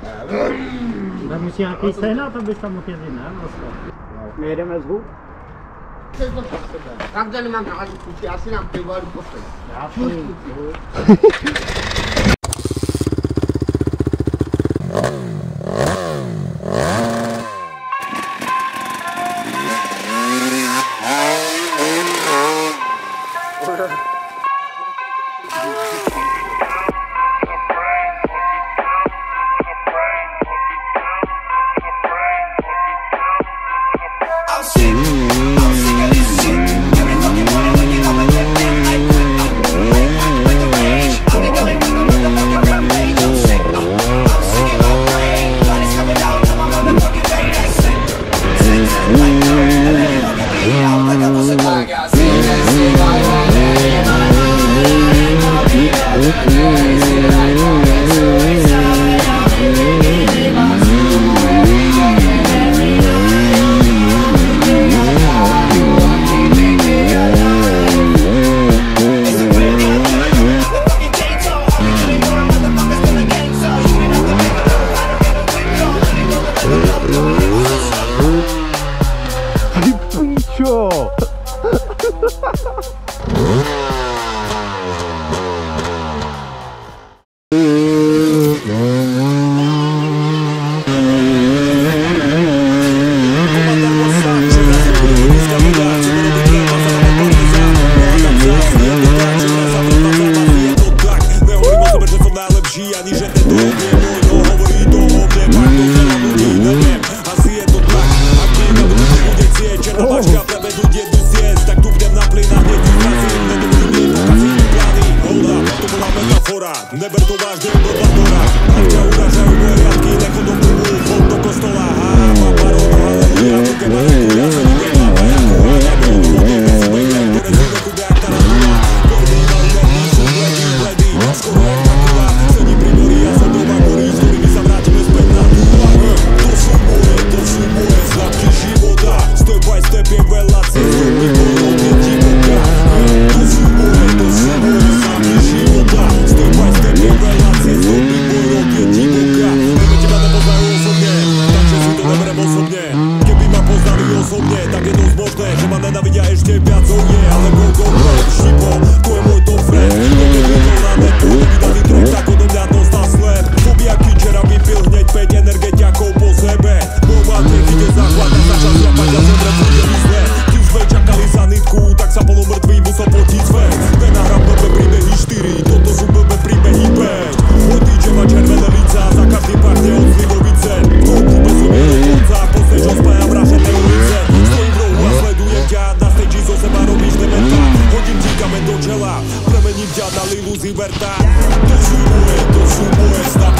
Tak musí nějaký sehnat, aby tam mohl jezdit, ne? Vlastně. My jedeme z hůb? Tak tady mám rád kuci, já si nám pivo jdu poslední. Já půjdu. Neber to vážne do Pandora. Ak ťa uražajú moje riadky, nechod do klubu, chod do kostola. Má parodu, ale ja to keba neku, ja sa nevedám. A jako ja budu vode, bez svojich, ktoré sú nekúde jak tarantula. Kordy mali ledný, sú bledý, bledý, skoro jak takula. Sedí pri mori a som doma gorí, s ktorými sa vrátime späť na nula. To sú moje zlatky života. Step by step je veľa cest, mi porodne divoka. To sú moje zlatky života. Step by step je veľa cest, mi porodne divoka. Keby teba nepoznajú osobne, takže si to neberem osobne. Keby ma poznali osobne, tak je dosť možné, že ma nenavidia ešte viac o nie. Ale bol dobré, šipo, to je môj top friend. To nevedel na netu, nevydaný track, tak odo mňa dostal sled. Fobia kinčera vypil hneď 5 energetiakov po sebe. Bomba ide základ a začal zľapať a zemre bude mysle. Ty už sme čakali za nitku, tak sa polomrtvý musel potiť svet. Ten nahrám blbé príbehy 4, toto sú blbé príbehy 5. Môj DJ má červené lica, za každý partne od Slivovice. To klube som je do konca, pozneš ho spája vražené ulice. Stojím v rohu a sledujem ťa, na stage zo seba robíš dementa. Hodím ti kamen do čela, premením ťa na Lilu Ziverta. To sú moje